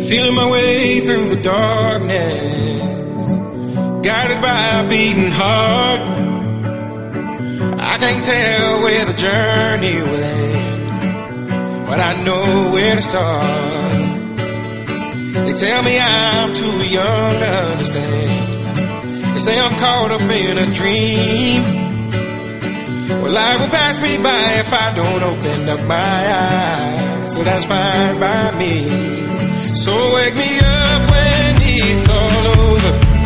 Feeling my way through the darkness, guided by a beating heart. I can't tell where the journey will end, but I know where to start. They tell me I'm too young to understand. They say I'm caught up in a dream. Well, life will pass me by if I don't open up my eyes, so that's fine by me. So wake me up when it's all over.